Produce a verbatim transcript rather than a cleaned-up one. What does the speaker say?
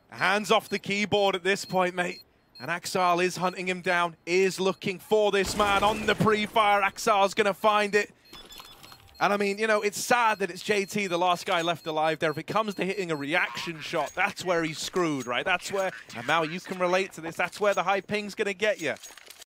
Hands off the keyboard at this point, mate. And Axile is hunting him down, is looking for this man on the pre-fire. Axile's going to find it. And I mean, you know, it's sad that it's J T, the last guy left alive there. If it comes to hitting a reaction shot, that's where he's screwed, right? That's where, and now you can relate to this, that's where the high ping's going to get you.